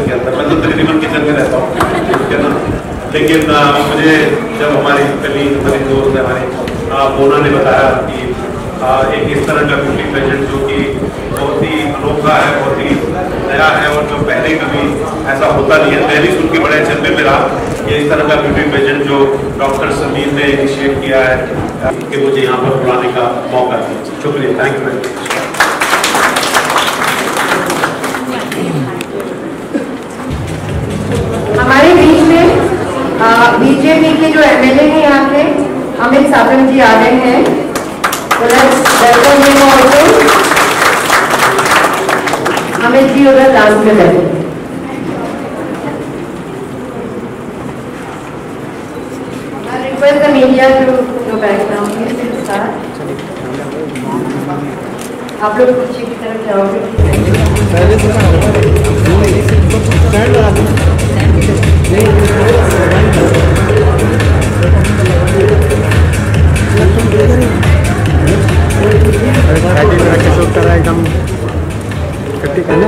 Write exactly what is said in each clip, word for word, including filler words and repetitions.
Kitchen के अंदर, मैं तो तकरीबन किचन में रहता हूँ, ठीक है ना। लेकिन आ, मुझे जब हमारी कली हमारी दोस्त है हमारी मोना ने बताया कि आ, एक इस तरह का ब्यूटी पेजेंट जो कि बहुत ही अनोखा है, बहुत ही नया है और जो पहले कभी ऐसा होता नहीं है, मैं भी सुन के बड़े अचंभे में रहा कि इस तरह का ब्यूटी पेजेंट जो डॉक्टर समीर ने इनिशिएट किया है कि मुझे यहाँ पर बुलाने का मौका दिया। शुक्रिया, थैंक यू वेरी मच। हमारे बीच में बीजेपी के जो एमएलए हैं यहाँ पे अमित सावंत जी आ रहे हैं, अमित जी उधर लास्ट में बैठे। Request the media to go back now please start. आप लोग पीछे की तरफ जाओगे। एकदम इकट्ठी करने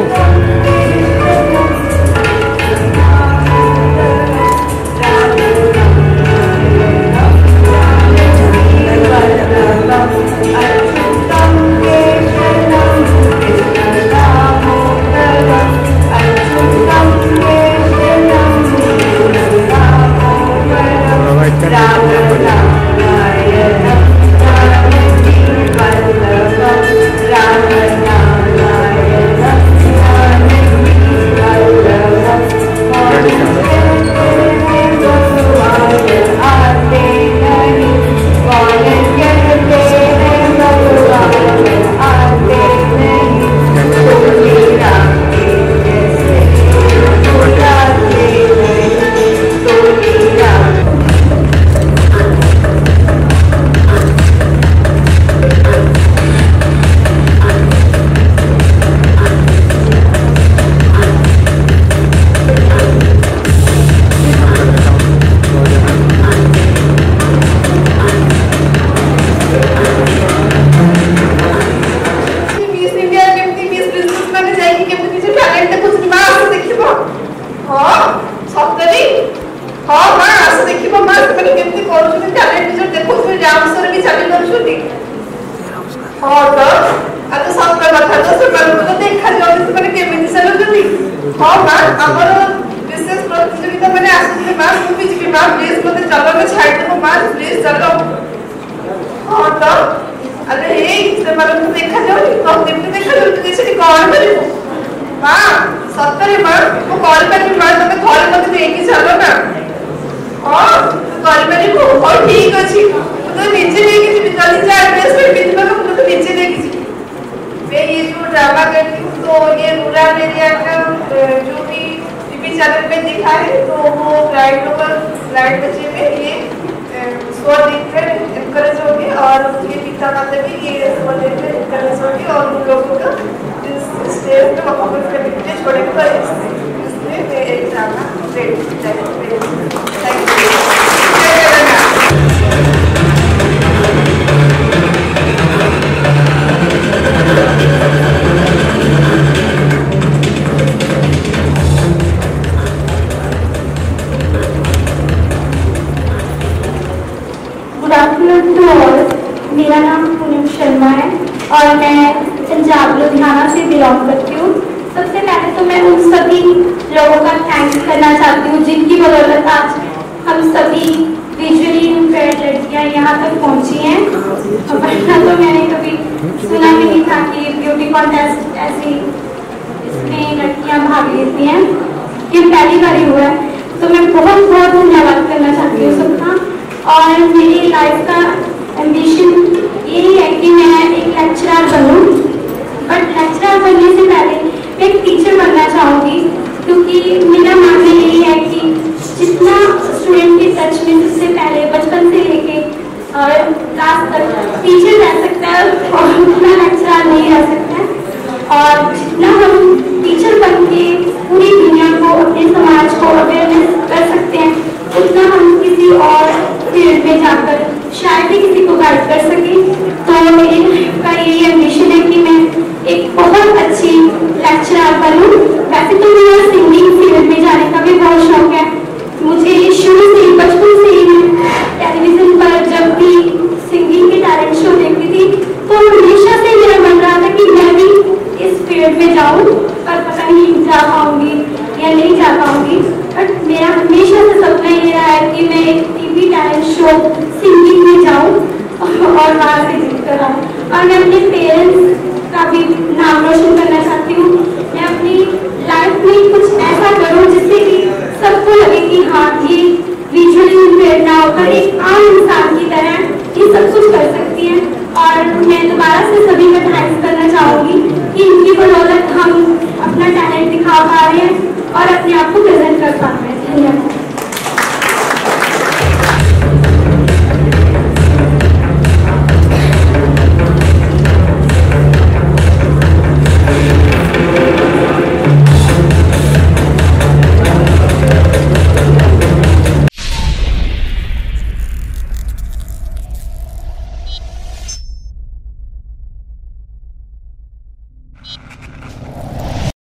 मेरा नाम शर्मा है और मैं पंजाब लुधियाना से बिलोंग करती हूँ। सबसे पहले तो मैं उन सभी लोगों का थैंक्स करना चाहती हूँ जिनकी बदौलत आज हम सभी विजुअली इम्पेयर्ड लड़कियाँ यहाँ तक पहुँची हैं। वरना तो मैंने कभी सुना भी नहीं था कि ब्यूटी कॉन्टेस्ट ऐसी इसमें लड़कियाँ भाग लेती हैं, ये पहली बार ही हुआ है। तो मैं बहुत बहुत धन्यवाद करना चाहती हूँ सबका। और मेरी लाइफ का एम्बिशन यही है कि मैं एक लेक्चरर बनूं, बट लेक्चरर बनने से पहले मैं एक टीचर बनना चाहूँगी, क्योंकि मेरा मानना यही है कि जितना स्टूडेंट के टच में सबसे पहले बचपन से लेके क्लास तक टीचर रह सकता है और उतना लेक्चरर नहीं रह सकता है। और जितना हम टीचर बन के पूरी दुनिया को, अपने समाज को अवेयरनेस कर सकते हैं, उतना हम किसी और फील्ड में जाकर शायद ही किसी को गाइड कर सके। तो मेरी लाइफ का यही एम्बिशन है कि मैं एक बहुत अच्छी लेक्चरर बनूं। वैसे तो मेरा शो सिंगिंग में जाऊँ और वहाँ से जीत कर आऊँ। और मैं अपने पेरेंट्स का भी नाम रोशन करना चाहती हूँ। मैं अपनी लाइफ में कुछ ऐसा करूँ जिससे कि सबको लगे कि हाँ ये विजुअली इम्पेयर्ड ना होकर एक आम इंसान की तरह ये सब कुछ कर सकती है। और मैं दोबारा से सभी का थैंक्स करना चाहूँगी कि इनकी बदौलत हम अपना टैलेंट दिखा पा रहे हैं और अपने